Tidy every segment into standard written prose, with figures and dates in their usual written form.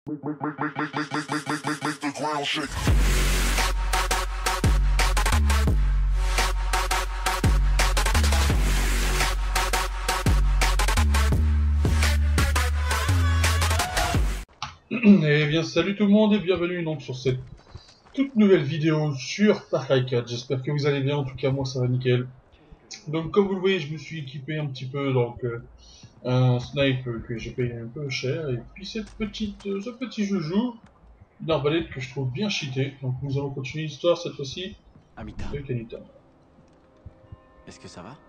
Make the ground shake. Eh bien salut tout le monde et bienvenue donc sur cette toute nouvelle vidéo sur Far Cry 4. J'espère que vous allez bien, en tout cas moi ça va nickel. Donc comme vous le voyez, je me suis équipé un petit peu, donc un snipe que j'ai payé un peu cher, et puis ce petit joujou, une arbalète que je trouve bien cheatée. Donc nous allons continuer l'histoire cette fois-ci Amita, avec Anita. est-ce que ça va?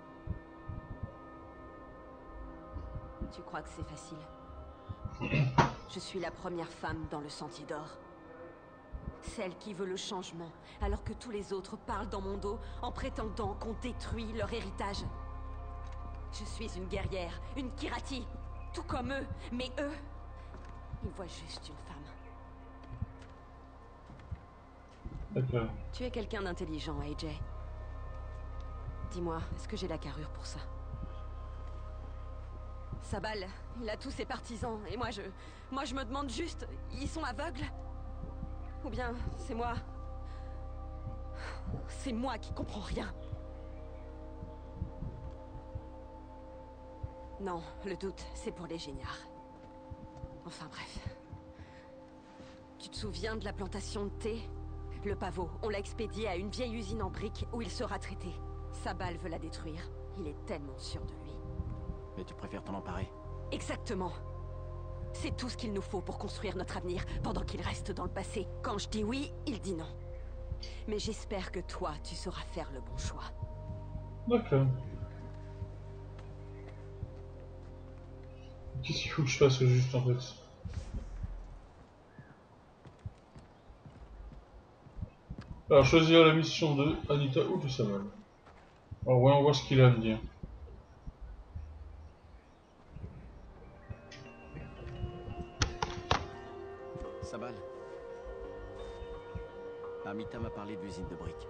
Tu crois que c'est facile? Je suis la première femme dans le Sentier d'Or. Celle qui veut le changement, alors que tous les autres parlent dans mon dos en prétendant qu'on détruit leur héritage. Je suis une guerrière, une Kirati, tout comme eux, mais eux, ils voient juste une femme. D'accord. Tu es quelqu'un d'intelligent, AJ. Dis-moi, est-ce que j'ai la carrure pour ça? Sabal, il a tous ses partisans, et moi je me demande juste, ils sont aveugles? Ou bien, c'est moi... C'est moi qui comprends rien. Non, le doute, c'est pour les géniards. Enfin bref. Tu te souviens de la plantation de thé? Le pavot, on l'a expédié à une vieille usine en briques où il sera traité. Sabal veut la détruire. Il est tellement sûr de lui. Mais tu préfères t'en emparer? Exactement. C'est tout ce qu'il nous faut pour construire notre avenir, pendant qu'il reste dans le passé. Quand je dis oui, il dit non. Mais j'espère que toi, tu sauras faire le bon choix. D'accord. Qu'est-ce qu'il faut que je fasse juste en fait? Alors choisir la mission de Anita ou de Sabal. Alors ouais, on voit ce qu'il a à me dire. Sabal. Amita m'a parlé de l'usine de briques.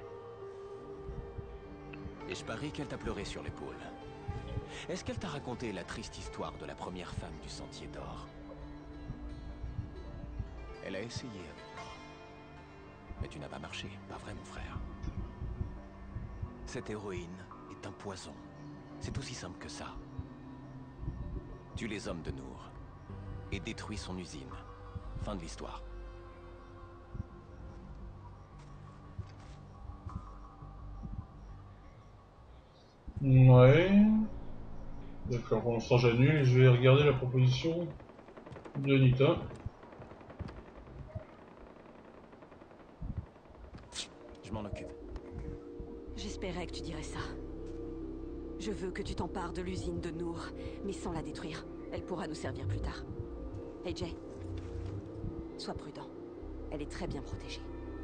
Et je parie qu'elle t'a pleuré sur l'épaule. Est-ce qu'elle t'a raconté la triste histoire de la première femme du Sentier d'Or? Elle a essayé avec moi. Mais tu n'as pas marché, pas vrai mon frère? Cette héroïne est un poison. C'est aussi simple que ça. Tue les hommes de Nour et détruis son usine. Fin de l'histoire. Ouais. D'accord, pour l'instant j'annule et je vais regarder la proposition de Anita. Je m'en occupe. J'espérais que tu dirais ça. Je veux que tu t'empares de l'usine de Nour, mais sans la détruire. Elle pourra nous servir plus tard. AJ, sois prudent. Elle est très bien protégée.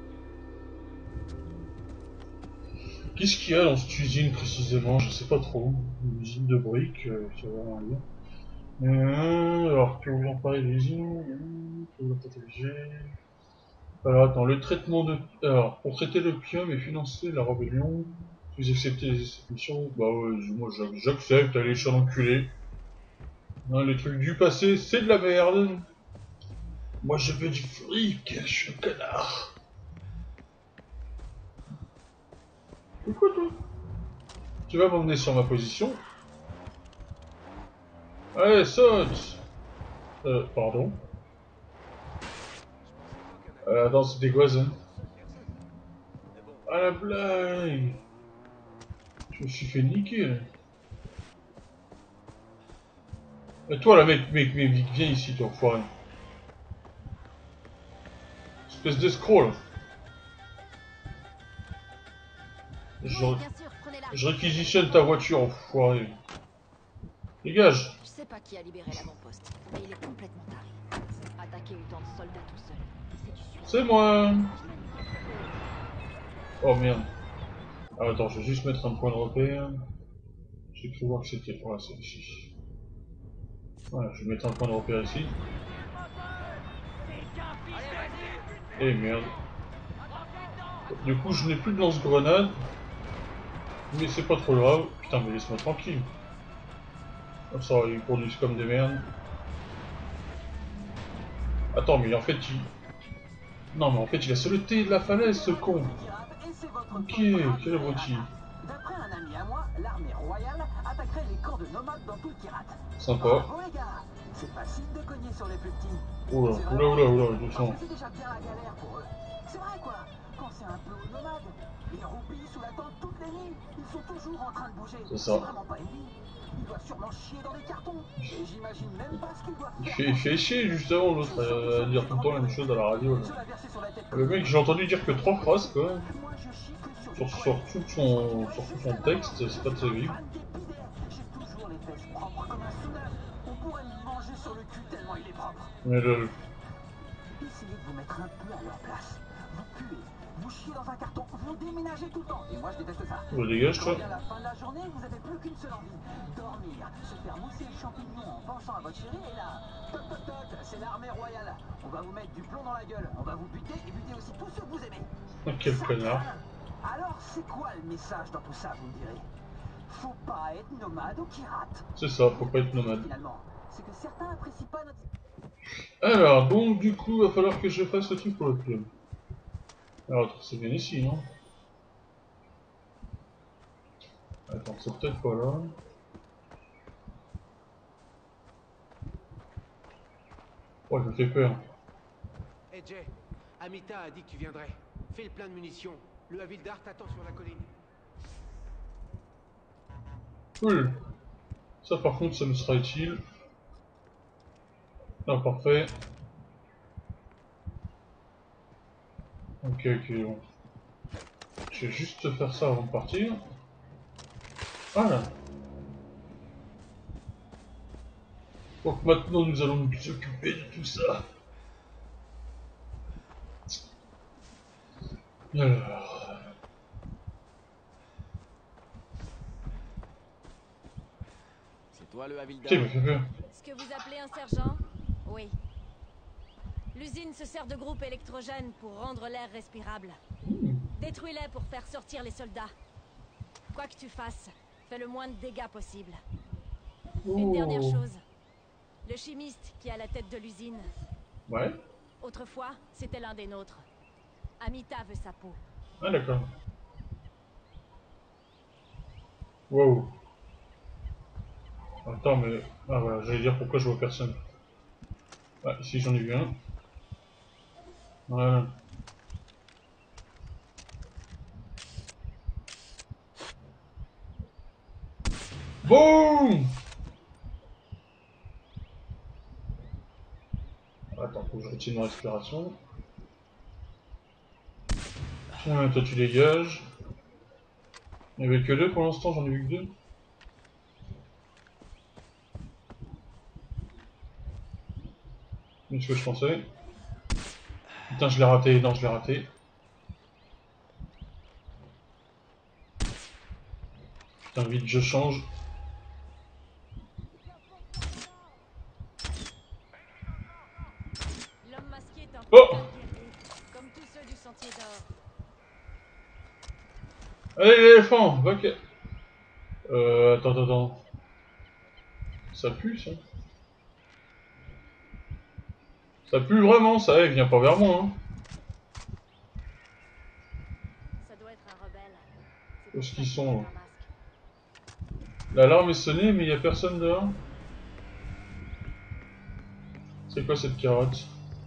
Qu'est-ce qu'il y a dans cette usine précisément? Je sais pas trop. Une usine de briques, ça va rien dire. Alors, que vous en parlez de l'usine? Que vous la protéger? Alors, attends, le traitement de... Alors, pour traiter l'opium et financer la rébellion, si vous acceptez cette mission, bah ouais, moi j'accepte, allez, je suis un enculé. Hein, les trucs du passé, c'est de la merde. Moi je veux du fric, je suis un connard. Écoute, tu vas m'emmener sur ma position. Allez, saute. Pardon. Attends, c'était quoi ça? Ah la blague. Je me suis fait niquer là. Et toi là mec, viens ici toi, enfoiré. Espèce de scroll. Je réquisitionne ta voiture, enfoiré. Dégage. Je sais pas qui a libéré l'avant-poste, mais il est complètement taré. Attaquer autant de soldats tout seul, c'est du suicide. C'est moi. Oh merde. Ah, attends, je vais juste mettre un point de repère. J'ai cru voir que c'était... Ouais, c'est ici. Voilà, je vais mettre un point de repère ici. Eh merde. Du coup, je n'ai plus de lance-grenade. Mais c'est pas trop grave. Putain, mais laisse-moi tranquille. Comme ça, ils produisent comme des merdes. Attends, mais en fait, il... Non, mais en fait, il a sauté de la falaise, ce con. Ok, quel abruti. D'après un ami à moi, l'armée royale attaquerait les camps de nomades dans tout le Kirat. Sympa. Bravo les gars, c'est facile de cogner sur les plus petits. Oula, C'est oula, vraiment oula, oula, parce doucement. que c'est déjà bien la galère pour eux. C'est vrai quoi, quand c'est un peu aux nomades, ils roupillent sous la tente toutes les nuits, ils sont toujours en train de bouger. C'est ça. C'est vraiment pas une vie. Ils doivent sûrement chier dans des cartons. Et j'imagine même pas ce qu'ils doivent Il faire. fait chier justement l'autre à dire tout le temps la même chose à la radio. Là. Se la verser sur la tête. Le mec, j'ai entendu dire que 3 phrases quand même. Moi je chie que sur Sur tout son texte, c'est pas terrible. J'ai toujours les fesses propres comme un sous-neuf. On pourrait me manger sur le cul tellement il est propre. Mais le... Essayez de vous mettre un peu à leur place. Vous puez, vous chiez dans un carton, vous déménagez tout le temps. Et moi je déteste ça. Je dégage, Quand toi. vient la fin de la journée, vous avez plus qu'une seule envie. Dormir, se faire mousser le champignon en pensant à votre chérie et là, toc toc toc, c'est l'armée royale. On va vous mettre du plomb dans la gueule. On va vous buter et buter aussi tous ceux que vous aimez. Quel Ça connard. craint. Alors c'est quoi le message dans tout ça, vous me direz? Faut pas être nomade ou pirate. C'est ça, faut pas être nomade. Finalement, c'est que certains apprécient pas notre... Alors, donc du coup, il va falloir que je fasse le truc pour le club. Alors, c'est bien ici, non? Attends, c'est peut-être pas là. Oh, je me fais peur. Hey Jay, Amita a dit que tu viendrais. Fais le plein de munitions. Le Havildar t'attend sur la colline. Cool. Ça par contre, ça me sera utile. Ah, parfait. Ok, bon. Je vais juste faire ça avant de partir. Voilà. Donc maintenant, nous allons nous occuper de tout ça. Alors... C'est toi le Havildar? Tiens, il m'a fait peur. Ce que vous appelez un sergent? Oui. L'usine se sert de groupes électrogènes pour rendre l'air respirable. Détruis-les pour faire sortir les soldats. Quoi que tu fasses, fais le moins de dégâts possible. Une dernière chose. Le chimiste qui est à la tête de l'usine. Ouais. Autrefois, c'était l'un des nôtres. Amita veut sa peau. Ah d'accord. Wow. Attends, mais... Ah voilà, j'allais dire pourquoi je vois personne. Ah, ici j'en ai vu un. Voilà. Boum! Attends, faut que je retienne ma respiration. Tiens, toi tu dégages. Il n'y avait que deux pour l'instant, j'en ai vu que deux. C'est ce que je pensais. Putain, je l'ai raté, non, je l'ai raté. Putain, vite, je change. L'homme masqué est un Oh! putain de guerrier, comme tous ceux du Sentier d'Or. Allez, l'éléphant, va que... attends. Ça pue, ça. Ça pue vraiment, ça, viens pas vers moi, hein. Ça doit être un rebelle. C'est Où pour est-ce ça qu'ils qu'il sont, porte là? un masque. L'alarme est sonnée, mais il y a personne dehors. C'est quoi cette carotte?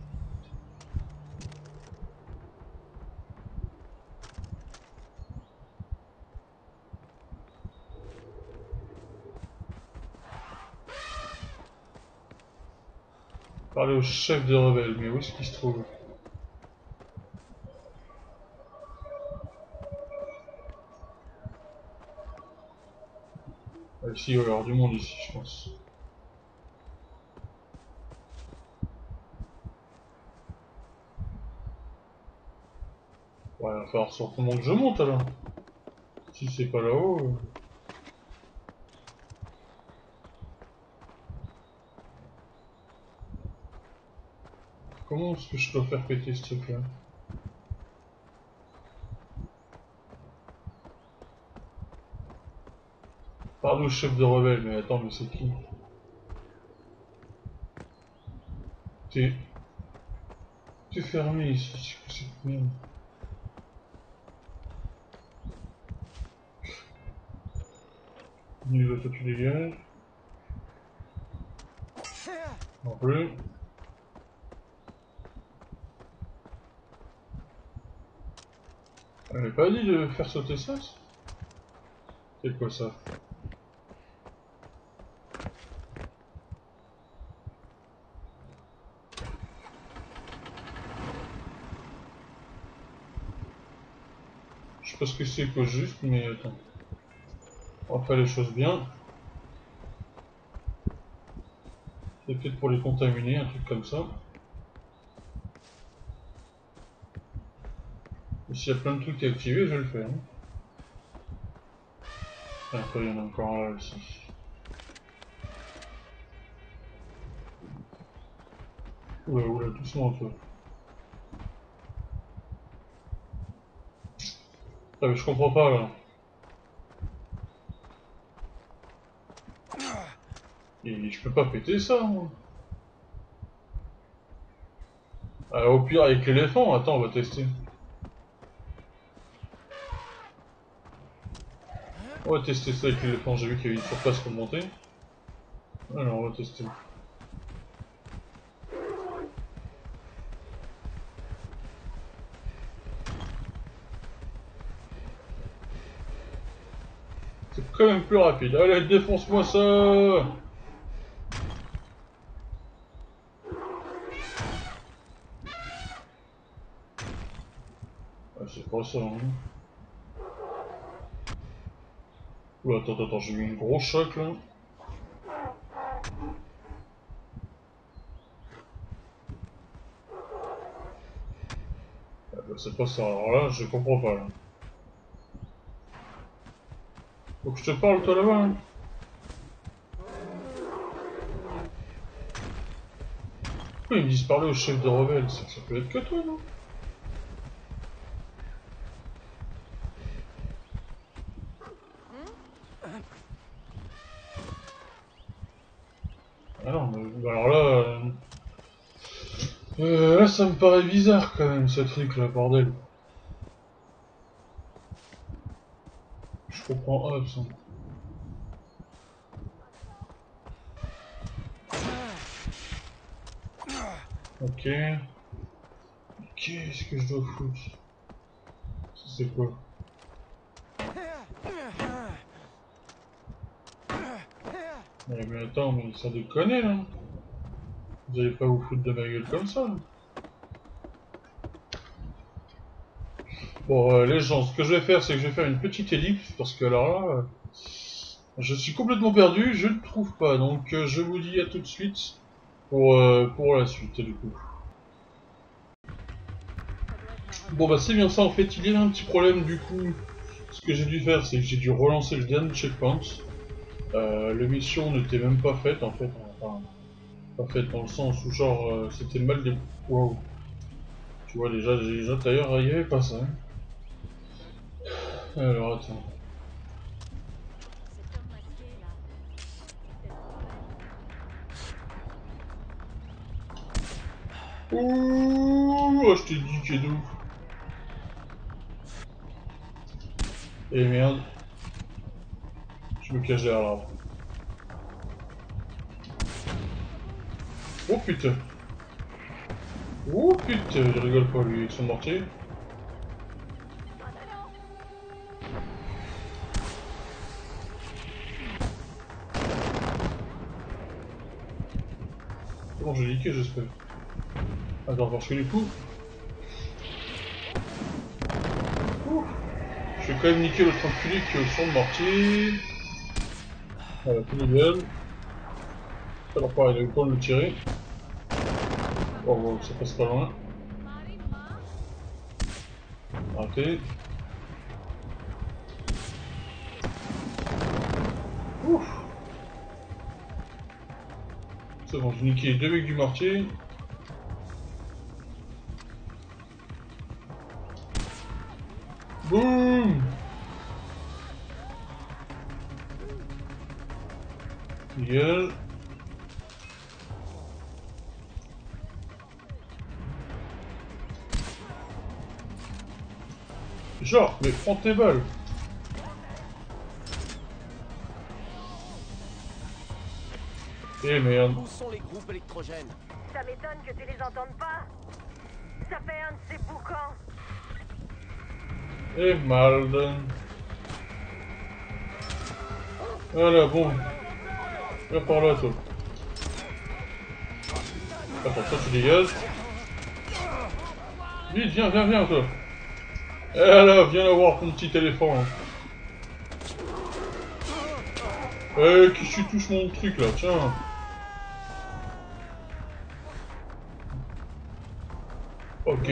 Parler au chef des rebelles, mais où est-ce qu'il se trouve? Ah, ici, il va y avoir du monde ici, je pense. Ouais, il va falloir certainement que je monte alors. Si c'est pas là-haut... Comment est-ce que je peux faire péter ce truc là? Parle au chef de rebelle, mais attends, mais c'est qui? T'es... Tout est fermé ici, c'est quoi cette merde? Niveau toi tu dégages. Non plus. Elle m'avait pas dit de faire sauter ça? C'est quoi ça? Je sais pas ce que c'est qu'au juste, mais attends. On va faire les choses bien. C'est peut-être pour les contaminer, un truc comme ça. Et s'il y a plein de trucs à activer, je vais le faire. Hein. Après, il y en a encore un là aussi. Oula, oula, doucement toi. Ah mais je comprends pas là. Et je peux pas péter ça moi. Ah, au pire avec l'éléphant, attends on va tester. On va tester ça avec l'éléphant, j'ai vu qu'il y avait une surface pour monter. Alors on va tester. C'est quand même plus rapide. Allez, défonce-moi ça! Ah, c'est pas ça, hein. Oula, attends, j'ai eu un gros choc là. Ah, bah, c'est pas ça, alors là, je comprends pas là. Faut que je te parle toi là-bas, hein. Pourquoi ils me disent parler au chef de rebelle? Ça peut être que toi, non? Ah non, mais bah alors là... là, ça me paraît bizarre quand même, ce truc là, bordel. Je comprends Hobbs. Hein. Ok. Qu'est-ce que je dois foutre? Ça c'est quoi? Ouais, mais attends, mais ça déconne là. Vous allez pas vous foutre de ma gueule comme ça là. Bon, les gens, ce que je vais faire, c'est que je vais faire une petite ellipse, parce que alors là, je suis complètement perdu, je ne trouve pas, donc je vous dis à tout de suite pour la suite, du coup. Bon bah c'est bien ça, en fait, il y a un petit problème, du coup, ce que j'ai dû faire, c'est que j'ai dû relancer le dernier checkpoint. La mission n'était même pas faite, en fait, enfin, pas faite dans le sens où, genre, c'était mal des... Wow. Tu vois, déjà d'ailleurs, il n'y avait pas ça. Hein. Alors, attends. Ouh, oh, je t'ai dit qu'il est de ouf. Et merde. Je me cache derrière l'arbre. Oh putain. Oh putain, il rigole pas lui avec son mortier. C'est bon, j'ai niqué, j'espère. Attends, parce que du coup... Ouh. Je vais quand même niquer l'autre enculé qui est au son de mortier. Voilà, tout légal. Alors pareil, il a eu le temps de le tirer. Oh, bon, ça passe pas loin. Raté. Ouf. C'est bon, j'ai niqué les deux mecs du mortier. Boum. Nickel. Genre, mais prends tes balles. Eh merde. Où sont les groupes électrogènes? Ça m'étonne que tu les entendes pas. Ça fait un de ces boucans. Eh merde. Voilà, bon. Viens par là, toi. Attends, toi tu dégages. Vite, viens, viens, viens, toi. Eh là, viens avoir ton petit éléphant. Eh, qui tu touches mon truc là, tiens. Ok.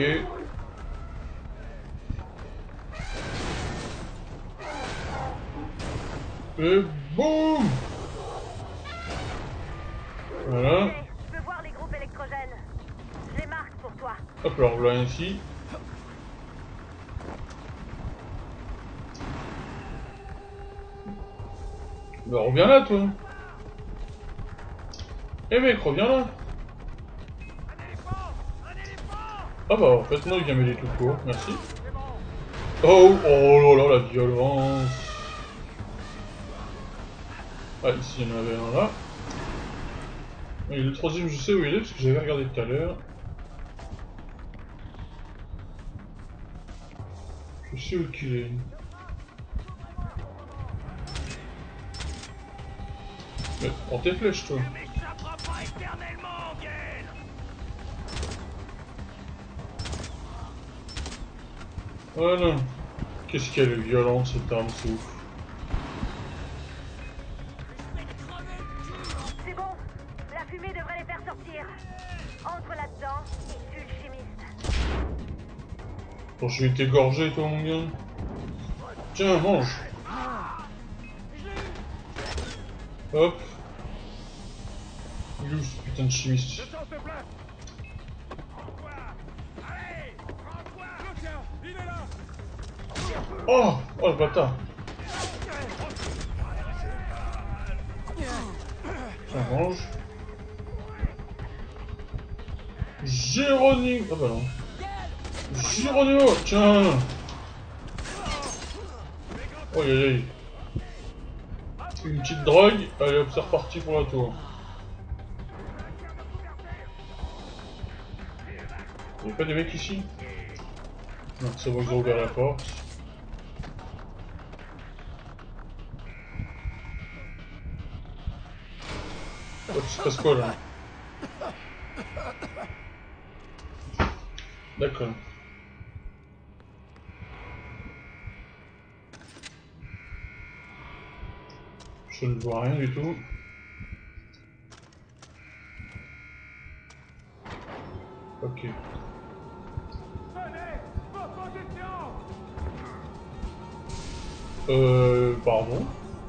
Et boum. Voilà. Je peux voir les groupes électrogènes. Je les marque pour toi. Hop, alors voilà ici. Bah reviens là toi. Eh mec, reviens là. Ah bah en fait non, il vient m'aider tout court, merci. Oh, oh là là, la violence. Ah, ici il y en avait un là. Et le troisième, je sais où il est parce que j'avais regardé tout à l'heure. Je sais où qu'il est. Mais prends tes flèches, toi. Voilà. Qu'est-ce qu'elle est violente cette arme, c'est ouf. C'est bon. La fumée devrait les faire sortir. Entre là-dedans et tue le chimiste. Bon, je vais t'égorger, toi, mon gars. Tiens, mange. Hop. Il est où ce putain de chimiste? Oh! Oh le bâtard! Tiens, mange. Géronimo! Ah bah non. Géronimo! Tiens! Oh aïe aïe. Une petite drogue. Allez hop, c'est reparti pour la tour. Y'a pas des mecs ici? Non, c'est bon, ils ont ouvert la porte. Oh, il se passe quoi là? D'accord. Je ne vois rien du tout. Ok. Pardon?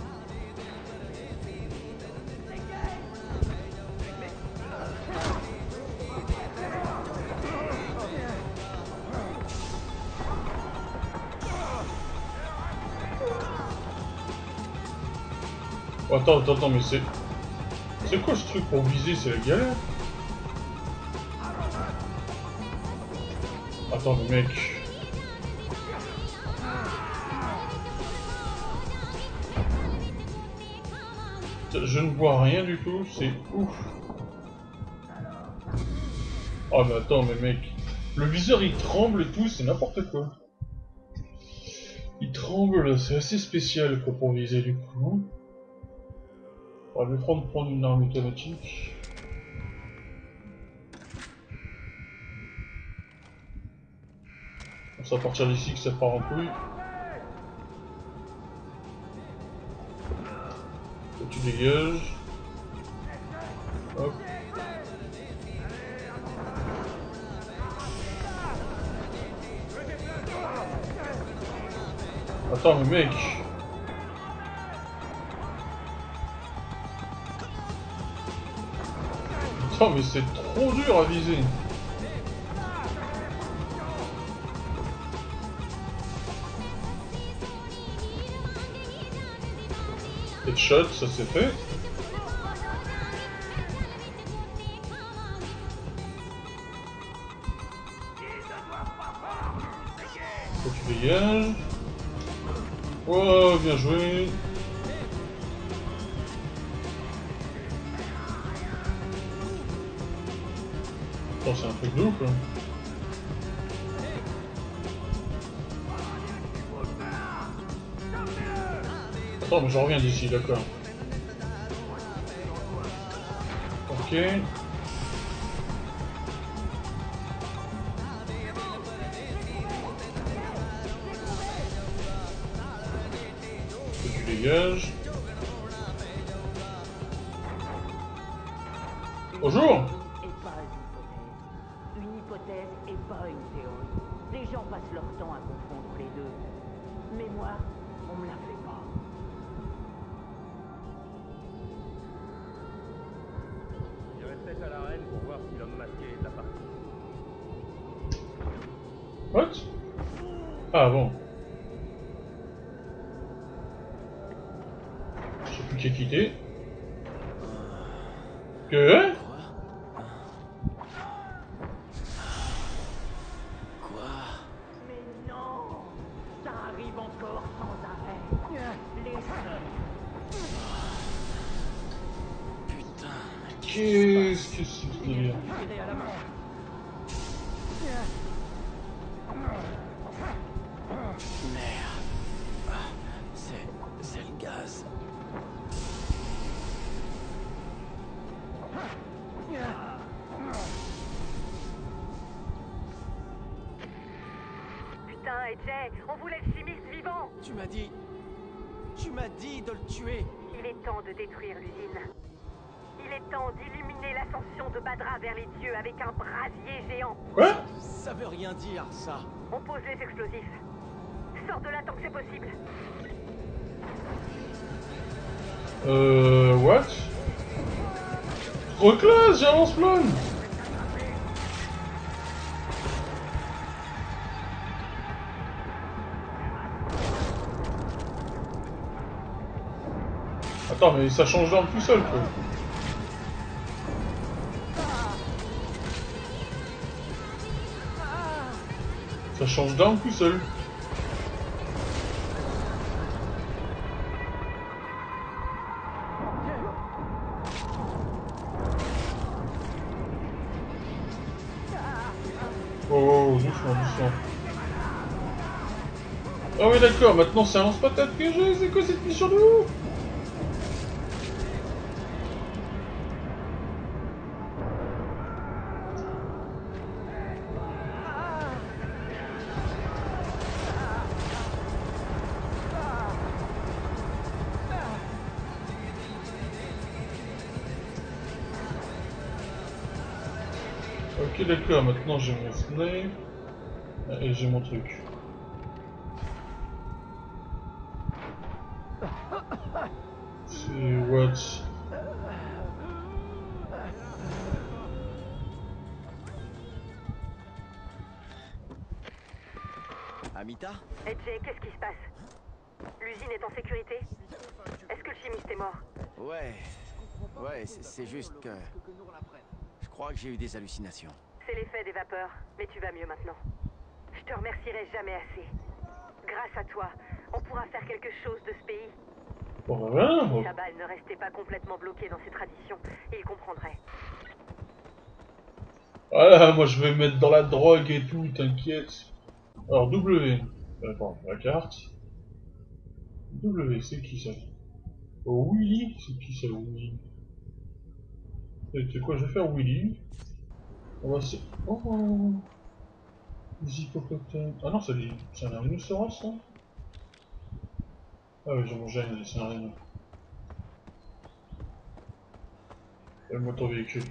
Oh, attends, mais c'est... C'est quoi ce truc pour viser? C'est la galère? Attends, le mec... Je ne vois rien du tout, c'est ouf. Oh mais attends, mais mec... Le viseur il tremble et tout, c'est n'importe quoi. Il tremble, c'est assez spécial quoi pour viser du coup. On va lui prendre une arme automatique. C'est à partir d'ici que ça part en couille. Et tu dégages. Hop. Attends mais mec. Attends mais c'est trop dur à viser. Headshot, ça c'est fait. Toi tu dégages. Oh, bien joué. Oh, c'est un truc de ouf, là. Attends, mais je reviens d'ici, d'accord. Ok. Tu dégages. Bonjour. Une hypothèse et pas une théorie. Les gens passent leur temps à confondre les deux. Mais moi, on me la fait pas. J'irai peut-être à l'arène pour voir si l'homme masqué est de la partie. What? Ah bon. Je sais plus qui est quitté. Que? Mais non! Ça arrive encore sans arrêt. Les seuls. Putain. Qu'est-ce que c'est que ce délire? Tirez à la main. Merde. C'est le gaz. Putain, AJ, on voulait le chimiste vivant! Tu m'as dit de le tuer. Il est temps de détruire l'usine. Il est temps d'illuminer l'ascension de Badra vers les dieux avec un brasier géant. Quoi? Ça veut rien dire, ça. On pose les explosifs. Sors de là tant que c'est possible. What? Trop classe, j'avance plein. Attends, mais ça change d'arme tout seul, quoi. Ça change d'arme tout seul. Oh, doucement, doucement. Ah oui, d'accord, maintenant c'est un lance-patate que j'ai, c'est quoi cette mission de ouf? Ok, d'accord, maintenant j'ai mon snipe et j'ai mon truc. C'est what? Amita? AJ, qu'est-ce qui se passe? L'usine est en sécurité? Est-ce que le chimiste est mort? Ouais. Ouais, c'est juste que... Je crois que j'ai eu des hallucinations. C'est l'effet des vapeurs, mais tu vas mieux maintenant. Je te remercierai jamais assez. Grâce à toi, on pourra faire quelque chose de ce pays. Bon bah voilà, bon. Sabal ne restait pas complètement bloqué dans ses traditions, il comprendrait. Voilà, moi je vais me mettre dans la drogue et tout, t'inquiète. Alors W. Attends, la carte. W, c'est qui ça? Oh, Willy? C'est qui ça, Willy? C'est quoi, je vais faire Willy. On va se... Oh, les hippopotames. Ah non, c'est un rhinocéros, ça? Ah oui, j'ai mangé un, c'est un rhino. Donne-moi ton véhicule.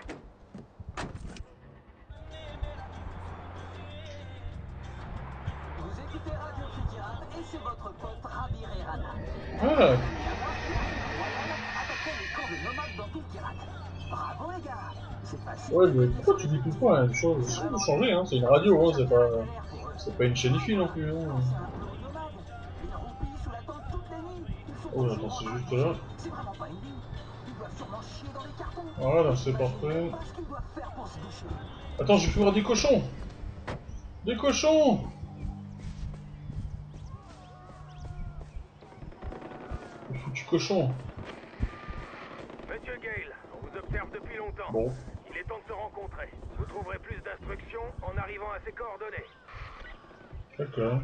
Vous écoutez Radio Futurate et c'est votre pote Rabir et Rana. Ah! Attaquez les camps de nomades dans tout le Kirat. Bravo les gars, c'est facile. Ouais, mais pourquoi tu dis tout le temps la même chose? J'essaie de changer, hein, c'est une radio, hein, c'est pas une chaîne IFI non plus, hein. Oh, attends, c'est juste là. C'est vraiment pas une vie. Ils doivent sûrement chier dans les cartons. Voilà, c'est parfait. Qu'est-ce qu'ils doivent faire pour se doucher? Attends, je vais pouvoir des cochons! Des cochons! petit cochon. Monsieur Gale, on vous observe depuis longtemps. Bon. Il est temps de se rencontrer. Vous trouverez plus d'instructions en arrivant à ses coordonnées. D'accord.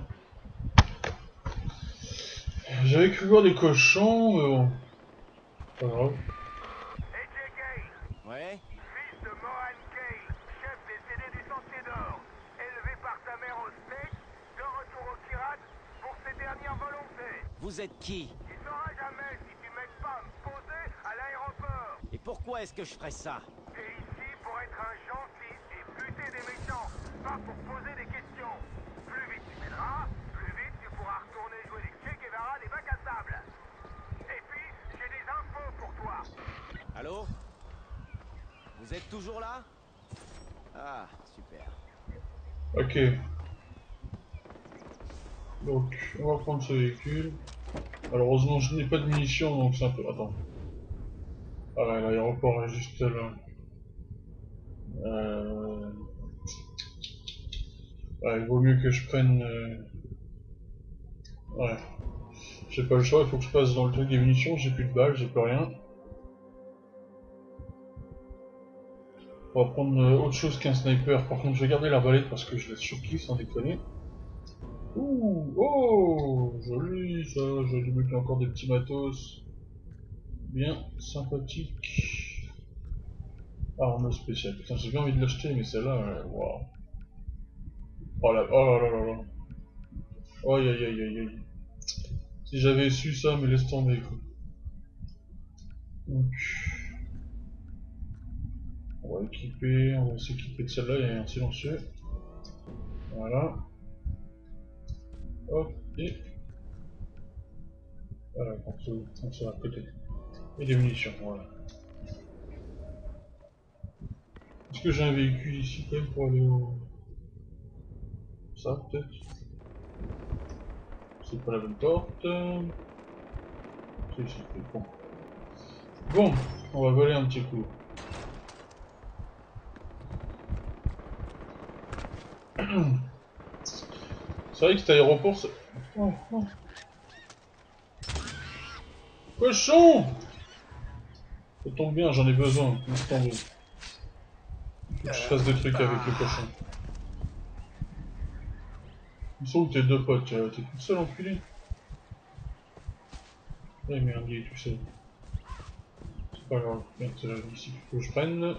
J'avais cru voir des cochons, mais bon. Pas grave. AJ Gale, Ouais? fils de Mohan Gale, chef des CD du Sentier d'Or, élevé par sa mère au steak, de retour au Kirat pour ses dernières volontés. Vous êtes qui? Tu sauras jamais si tu m'aides pas à me poser à l'aéroport. Et pourquoi est-ce que je ferais ça? T'es ici pour être un gentil et buter des méchants, pas pour poser des questions. Plus vite tu m'aideras, plus vite tu pourras retourner jouer les Che Guevara des bacs à sable. Et puis, j'ai des infos pour toi. Allô? Vous êtes toujours là? Ah, super. Ok. Donc, on va prendre ce véhicule. Malheureusement, je n'ai pas de munitions, donc c'est un peu... Attends. Ah ouais, l'aéroport est juste là. Ouais, il vaut mieux que je prenne... Ouais. J'ai pas le choix, il faut que je passe dans le truc des munitions, j'ai plus de balles, j'ai plus rien. On va prendre autre chose qu'un sniper. Par contre, je vais garder l'arbalète parce que je laisse surkiff sans déconner. Ouh, oh, joli ça, j'ai débloqué encore des petits matos. Bien sympathique. Arme spéciale. Putain, j'ai bien envie de l'acheter, mais celle-là, waouh. Oh là, oh là là là là. Aïe aïe aïe aïe aïe. Si j'avais su ça, mais laisse tomber quoi. Donc, on va équiper, on va s'équiper de celle-là, il y a un silencieux. Voilà. Hop, et... Voilà, on se va à côté. Et des munitions, voilà. Est-ce que j'ai un véhicule ici quand même pour aller au... Ça peut-être. C'est pas la bonne porte. C'est ici, bon. Bon, on va voler un petit coup. C'est vrai que cet aéroport, c'est... Oh, oh. Cochon! Ça tombe bien, j'en ai besoin. Laisse tomber. Faut que je fasse des trucs avec le cochon. Ils sont où tes deux potes? T'es tout seul enculé? Eh merde, il est tout seul. C'est pas grave. Merde, c'est là ici qu'il faut que je prenne.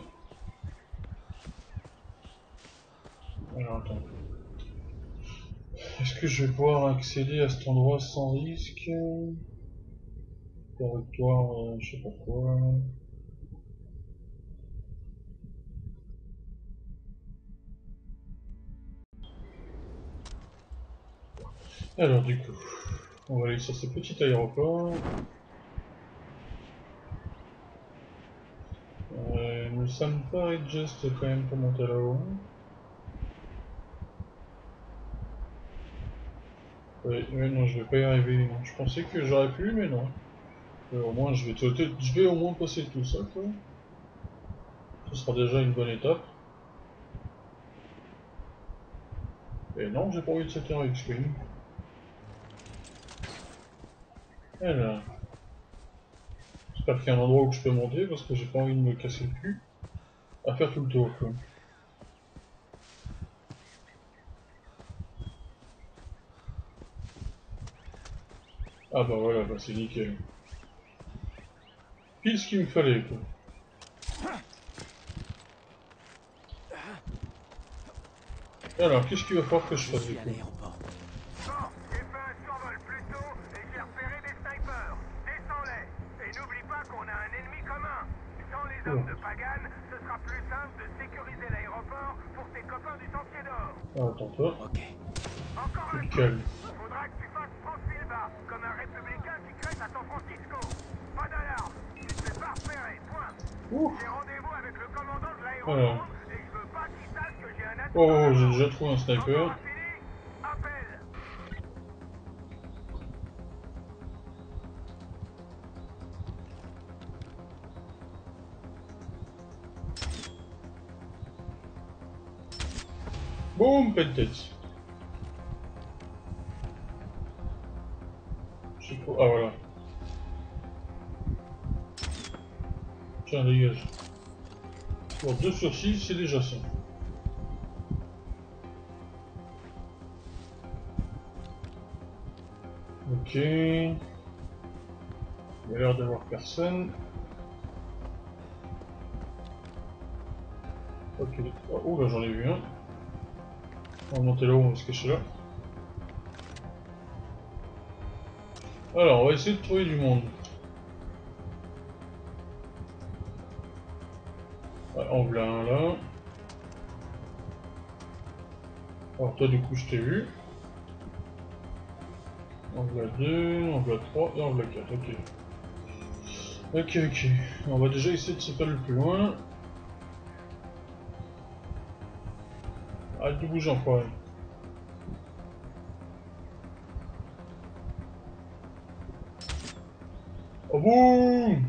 Alors attends. Est-ce que je vais pouvoir accéder à cet endroit sans risque? Territoire, je sais pas quoi. Alors du coup, on va aller sur ce petit aéroport. Il me semble pas être juste quand même pour monter là-haut. Oui, non, je vais pas y arriver. Non. Je pensais que j'aurais pu, mais non. Au moins, je vais au moins passer tout ça, quoi. Ce sera déjà une bonne étape. Et non, j'ai pas envie de sauter en X-Wing. Alors. J'espère qu'il y a un endroit où je peux monter parce que j'ai pas envie de me casser le cul à faire tout le tour, quoi. Ah bah voilà, bah c'est nickel. Pile ce qu'il me fallait, quoi. Alors, qu'est-ce qu'il va falloir que je fasse du coup? Bon, j'ai fait un survol plus tôt et j'ai repéré des snipers. Descends-les. Et n'oublie pas qu'on a un ennemi commun. Sans les hommes de Pagan, ce sera plus simple de sécuriser l'aéroport pour tes copains du Sentier d'Or. Ah, attends-toi. Ok. Encore un truc. Calme. Faudra que tu fasses profil bas, comme un républicain qui crête à San Francisco. Pas d'alarme. Tu te fais pas repérer, point. J'ai rendez-vous avec le commandant de l'aéroport et je veux pas qu'il sache que j'ai un atout. Oh, j'ai déjà trouvé un sniper. Encore fini? Appelle. Boum, pas de tête. Je sais pas. Ah voilà. Tiens, dégage. Bon, 2 sur 6, c'est déjà ça. Ok. Il y a l'air d'avoir personne. Ok. Oh là, j'en ai vu un. On va monter là-haut, on va se cacher là. Alors, on va essayer de trouver du monde. Ouais, en voilà un là. Alors toi du coup je t'ai vu. En voilà 2, en voilà 3 et en voilà 4, ok. Ok, ok. On va déjà essayer de se faire le plus loin. Arrête de bouger encore. Oh boum!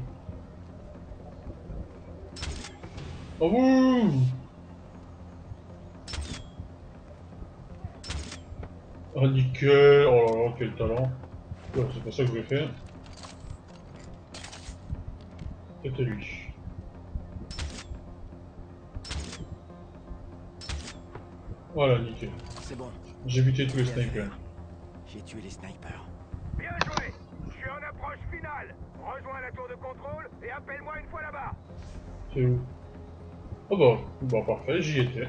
Oh boum! Oh nickel! Oh là là, quel talent! Ouais, c'est pas ça que je voulais faire. C'était lui. Voilà, nickel. C'est bon. J'ai buté tous les snipers. J'ai tué les snipers. Bien joué. Je suis en approche finale. Rejoins la tour de contrôle et appelle-moi une fois là-bas. C'est où? Oh bah, bah parfait, j'y étais.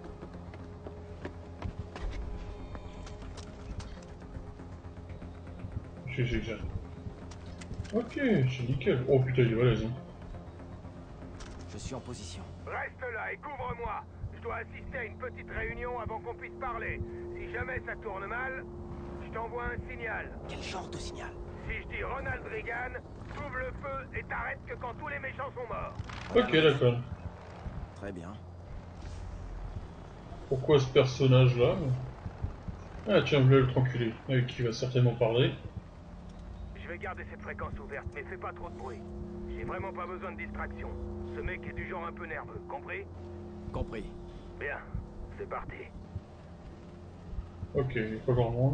Je sais que ça. Ok, c'est nickel. Oh putain, il est balèze. Hein. Je suis en position. Reste là et couvre-moi. Je dois assister à une petite réunion avant qu'on puisse parler. Si jamais ça tourne mal, je t'envoie un signal. Quel genre de signal? Si je dis Ronald Reagan, t'ouvres le feu et t'arrêtes que quand tous les méchants sont morts. Ok, d'accord. Très bien. Pourquoi ce personnage-là? Ah tiens, voilà le tranquillé, avec qui il va certainement parler. Je vais garder cette fréquence ouverte, mais fais pas trop de bruit. J'ai vraiment pas besoin de distraction. Ce mec est du genre un peu nerveux, compris? Compris. Bien, c'est parti. Ok, il n'y a pas grand monde.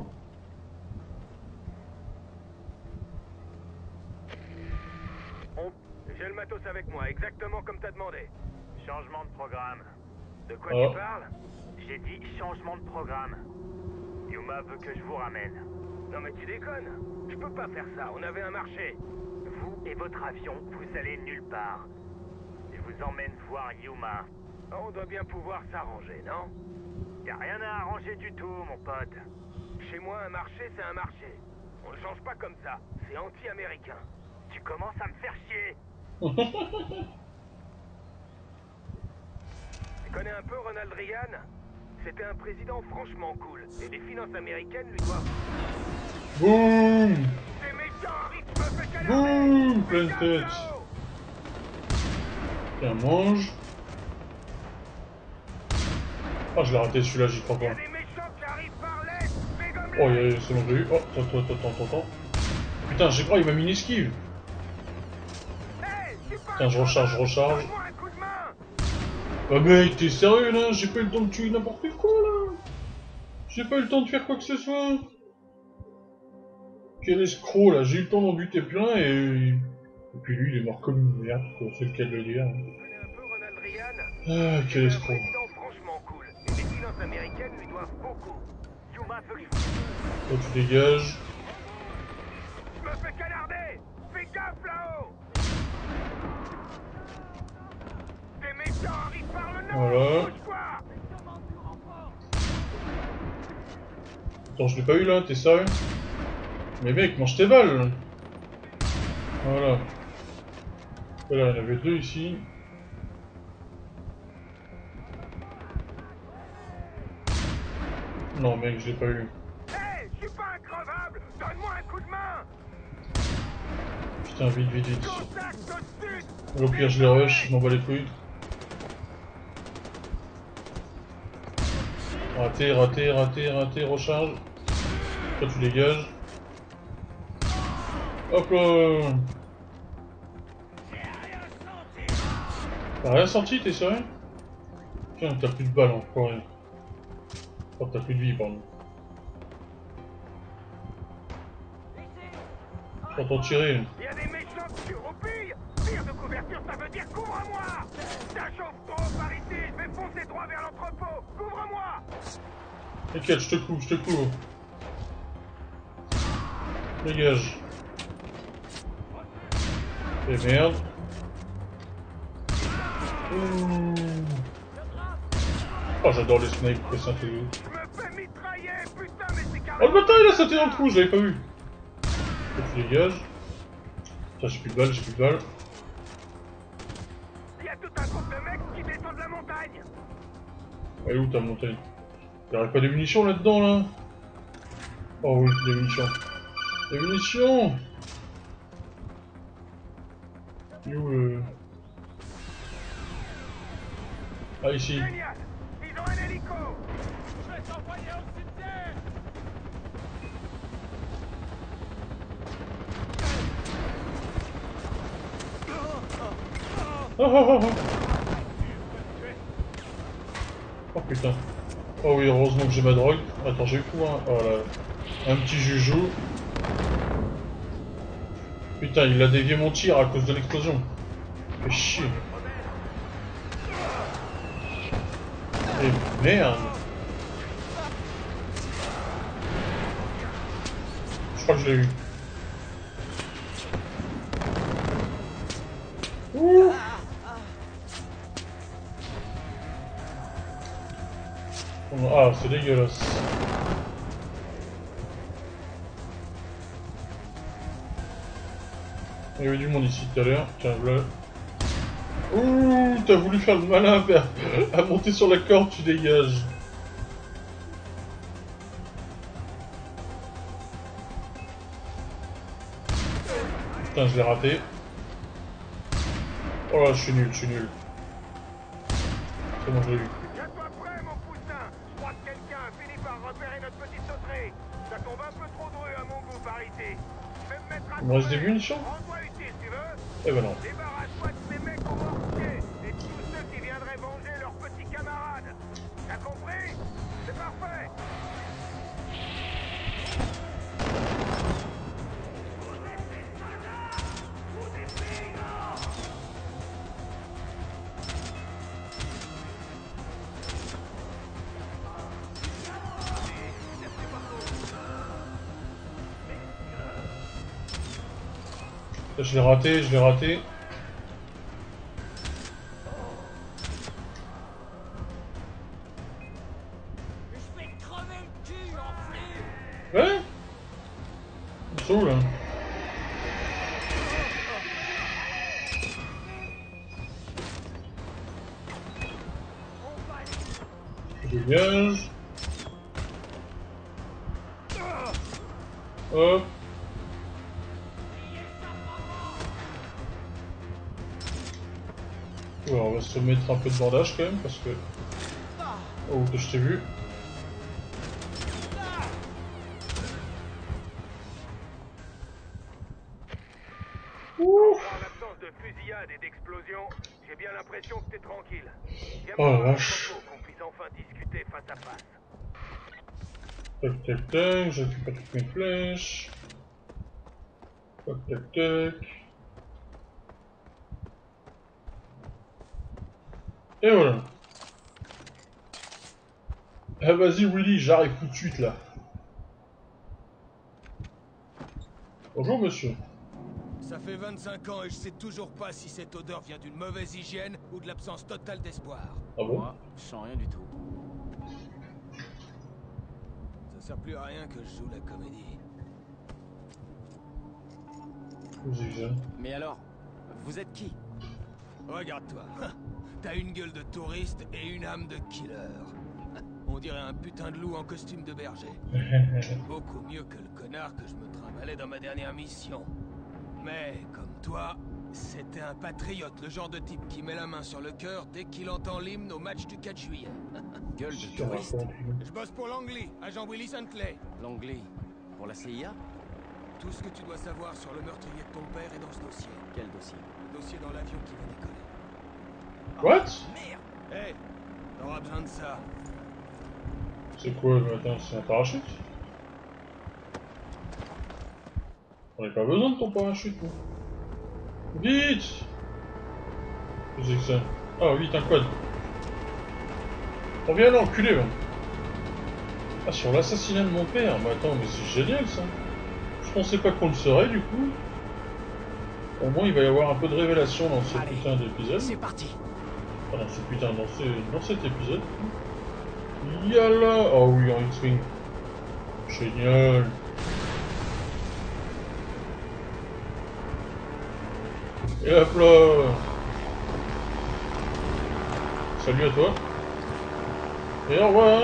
J'ai le matos avec moi, exactement comme t'as demandé. Changement de programme. De quoi Oh. tu parles? J'ai dit changement de programme. Yuma veut que je vous ramène. Non mais tu déconnes. Je peux pas faire ça, on avait un marché. Vous et votre avion, vous allez nulle part. Je vous emmène voir Yuma. On doit bien pouvoir s'arranger, non? Y a rien à arranger du tout, mon pote. Chez moi, un marché, c'est un marché. On le change pas comme ça. C'est anti-américain. Tu commences à me faire chier. Tu connais un peu Ronald Reagan? C'était un président franchement cool. Et les finances américaines lui doivent... Boum! Ces méchants arrivent, me fait caler. Boum! Pleine tête! Tiens, mange. Ah, je l'ai raté celui-là, j'y crois Il y pas. a des méchants qui arrivent par l'est. Fais comme Oh, c'est bon, j'ai eu. Oh, attends. Putain, j'ai crois, il m'a mis une esquive. Tiens, je recharge. Donne-moi un coup de main. Ah mec, t'es sérieux là? J'ai pas eu le temps de tuer n'importe quoi là. J'ai pas eu le temps de faire quoi que ce soit. Quel escroc là, j'ai eu le temps d'en buter plein et puis lui il est mort comme une merde, quoi, c'est le cas de le dire. Tu connais un peu Ronald Reagan? Ah, quel C'est un escroc. président franchement cool. Et les finances américaines lui doivent beaucoup. Yuma veut que je vous... Toi tu dégages. Je me fais canarder. Fais gaffe là-haut. Des méchants arrivent par le nord. Voilà. Bouge-toi. Attends, je l'ai pas eu là, t'es sérieux? Mais mec, mange tes balles. Voilà. Voilà, il y en avait 2 ici. Non mec, je l'ai pas eu. Hey, je suis pas increvable. Donne-moi un coup de main. Putain, vite. Contact au sud. Au pire, je les rush, je m'en bats les couilles. Raté, recharge. Toi, tu dégages. Hop là. T'as rien senti, t'es sérieux? Tiens, t'as plus de balles encore. Oh, t'as plus de vie, pardon. J'entends tirer. Il y a des méchants qui roupillent. Tire de couverture, ça veut dire couvre-moi. Ça chauffe trop par ici, je vais foncer droit vers l'entrepôt. Couvre-moi. T'inquiète, je te couvre. Dégage. Et merde. Ouh. Oh, j'adore les snipes, que c'est un peu... Je me fais mitrailler, putain, mais c'est carré. Oh, le bâtard, il a sauté dans le trou, je l'avais pas vu. Je dégage. Putain, j'ai plus de balles. Il y a tout un groupe de mecs qui descendent de la montagne. Elle est où ta montagne? Y'aurait pas des munitions là-dedans, là? Oh oui, des munitions. Des munitions! Il est où le... Ah, ici. Génial. Ils ont un hélico. Je vais t'envoyer au cimetière. Oh putain. Oh oui, heureusement que j'ai ma drogue. Attends, j'ai eu quoi? Oh là. Un petit joujou. Putain, il a dévié mon tir à cause de l'explosion. Fait chier. Et merde. Je crois que je l'ai eu. Ouh. Ah, c'est dégueulasse. Il y avait du monde ici tout à l'heure. Tiens, voilà. Ouh, t'as voulu faire le malin à monter sur la corde, tu dégages. Putain, je l'ai raté. Oh là, je suis nul. C'est bon, je l'ai eu. Tiens-toi prêt, mon poussin. Je crois que quelqu'un a fini par repérer notre petite sauterie. Ça tombe un peu trop dreux à mon goût par ici. Je vais me mettre à Il me reste des munitions? Rends-toi utile, tu veux? Eh ben non. Débarrasse-toi de ces mecs au mortier et de tous ceux qui viendraient venger leurs petits camarades. T'as compris? C'est parfait. Là, je l'ai raté. Ouais? Ils sont où là? Je dégage. Hop. Ouais, on va se mettre un peu de bandage quand même parce que... Oh, que je t'ai vu. En l'absence de fusillade et d'explosion, j'ai bien l'impression que t'es tranquille. Oh la vache. Qu'on puisse enfin discuter face à face. Tac, je récupère toutes mes flèches. Tac. Et voilà. Ah vas-y Willy, j'arrive tout de suite là. Bonjour monsieur. Ça fait 25 ans et je sais toujours pas si cette odeur vient d'une mauvaise hygiène ou de l'absence totale d'espoir. Ah bon? Moi, je sens rien du tout. Ça sert plus à rien que je joue la comédie. Mais alors, vous êtes qui? Regarde-toi. T'as une gueule de touriste et une âme de killer. On dirait un putain de loup en costume de berger. Beaucoup mieux que le connard que je me trimballais dans ma dernière mission. Mais, comme toi, c'était un patriote, le genre de type qui met la main sur le cœur dès qu'il entend l'hymne au match du 4 juillet. Gueule de touriste. Je bosse pour Langley, agent Willis Huntley. Langley, pour la CIA? Tout ce que tu dois savoir sur le meurtrier de ton père est dans ce dossier. Quel dossier? Le dossier dans l'avion qui va décoller. What? Merde! Hé, t'auras besoin de ça. C'est quoi? Attends, c'est un parachute? On n'a pas besoin de ton parachute, nous. Vite! Qu'est-ce que c'est que ça? Ah oui, t'as un code. Reviens là, enculé, va. Ah, sur l'assassinat de mon père. Bah attends, mais c'est génial ça. Je pensais pas qu'on le saurait du coup. Au moins il va y avoir un peu de révélation dans ce putain d'épisode. C'est parti. Enfin, dans ce putain, dans cet épisode. Yalla. Oh oui, en X-Wing. Génial. Et hop là. Salut à toi. Et au revoir.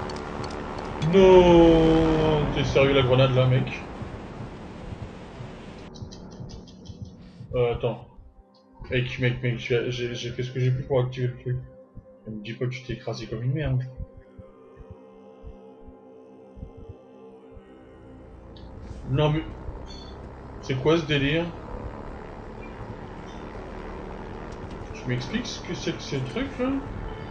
Non. T'es sérieux la grenade là, mec? Attends. Mec, j'ai fait ce que j'ai pu pour activer le truc. Ne me dis pas que tu t'es écrasé comme une merde. Non mais... C'est quoi ce délire? Tu m'expliques ce que c'est que ces trucs là?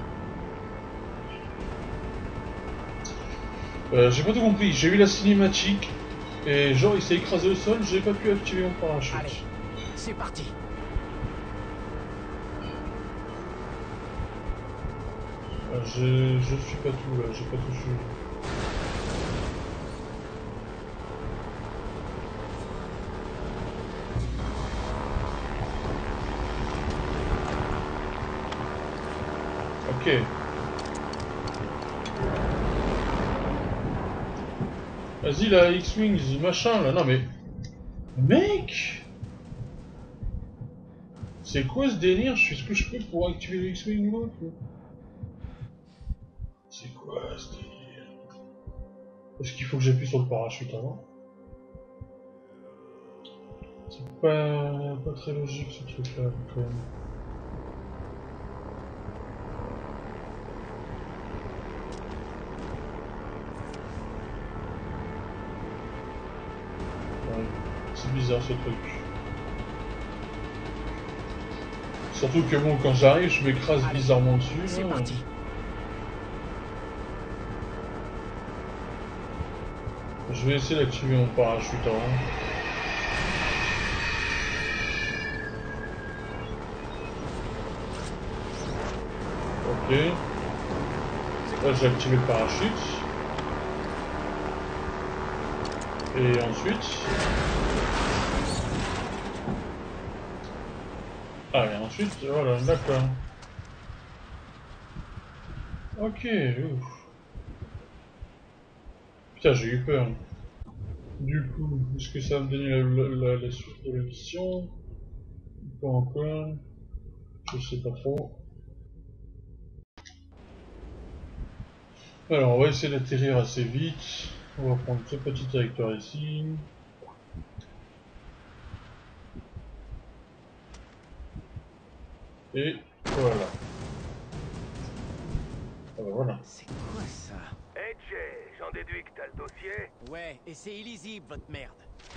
J'ai pas tout compris, j'ai eu la cinématique et genre il s'est écrasé au sol, j'ai pas pu activer mon parachute. Allez, c'est parti. Je suis pas tout là, j'ai pas tout suivi. Ok. Vas-y la X-Wing, machin là, non mais... Mec! C'est quoi ce délire? Je fais ce que je peux pour activer le X-Wing ou autre? C'est quoi ce délire? Est-ce qu'il faut que j'appuie sur le parachute avant? C'est pas très logique ce truc là quand même. Ouais, c'est bizarre ce truc. Surtout que bon, quand j'arrive, je m'écrase bizarrement dessus. C'est parti. Je vais essayer d'activer mon parachute avant. Ok. Là j'ai activé le parachute. Et ensuite... Ah et ensuite, voilà, d'accord. Ok, ouf. Putain, j'ai eu peur. Du coup, est-ce que ça va me donner la suite de la mission? Pas encore. Je sais pas trop. Alors, on va essayer d'atterrir assez vite. On va prendre ce petit directeur ici. Et voilà. Ah bah voilà. C'est quoi ça? Hey Jay, j'en déduis que t'as le dossier. Ouais, et c'est illisible votre merde.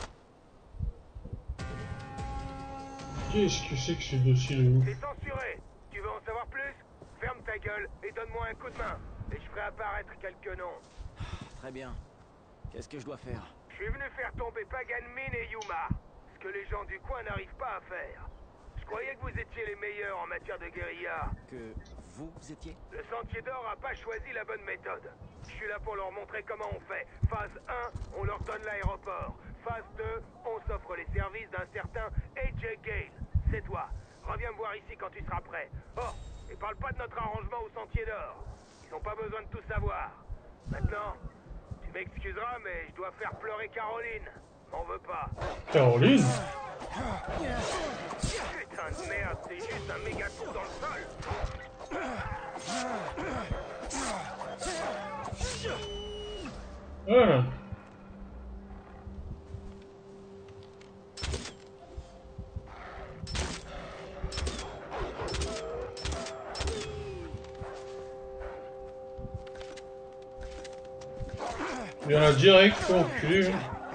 Qu'est-ce que c'est que ce dossier de ouf? C'est censuré. Tu veux en savoir plus? Ferme ta gueule et donne-moi un coup de main. Et je ferai apparaître quelques noms. Très bien. Qu'est-ce que je dois faire? Je suis venu faire tomber Pagan Min et Yuma. Ce que les gens du coin n'arrivent pas à faire. Je croyais que vous étiez les meilleurs en matière de guérilla. Que vous étiez? Le Sentier d'Or a pas choisi la bonne méthode. Je suis là pour leur montrer comment on fait. Phase 1, on leur donne l'aéroport. Phase 2, on s'offre les services d'un certain AJ Gale. C'est toi. Reviens me voir ici quand tu seras prêt. Oh, et parle pas de notre arrangement au Sentier d'Or. Ils ont pas besoin de tout savoir. Maintenant, tu m'excuseras, mais je dois faire pleurer Caroline. M'en veux pas. Caroline? Putain de merde, c'est juste un méga trou dans le sol. Voilà. Il y en a direct, enculé.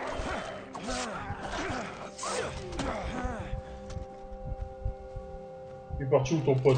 Il est parti où ton pote?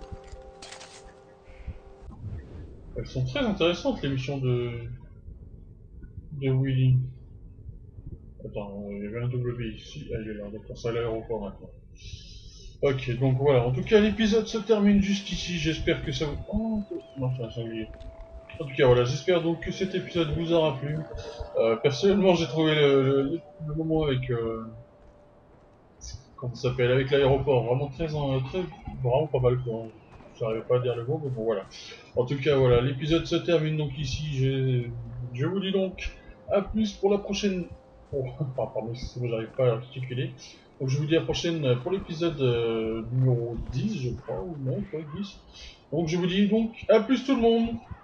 Elles sont très intéressantes les missions de Willy. Attends, il y avait un W ici. Ah, il est là, d'accord, c'est à l'aéroport maintenant. Ok, donc voilà, en tout cas l'épisode se termine juste ici, j'espère que ça vous... Oh, non, ça y est. En tout cas voilà, j'espère donc que cet épisode vous aura plu. Personnellement j'ai trouvé le moment avec... comment ça s'appelle, avec l'aéroport, vraiment vraiment pas mal quoi. J'arrive pas à dire le mot, mais bon voilà. En tout cas voilà, l'épisode se termine donc ici, je vous dis donc à plus pour la prochaine... Oh, pardon, excusez-moi, j'arrive pas à articuler. Donc je vous dis à la prochaine pour l'épisode numéro 10 je crois, ou non, pas 10. Donc je vous dis donc à plus tout le monde.